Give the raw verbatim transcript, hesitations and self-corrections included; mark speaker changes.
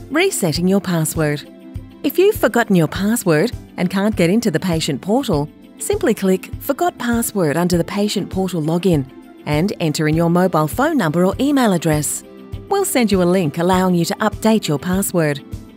Speaker 1: Resetting your password. If you've forgotten your password and can't get into the patient portal, simply click Forgot Password under the patient portal login and enter in your mobile phone number or email address. We'll send you a link allowing you to update your password.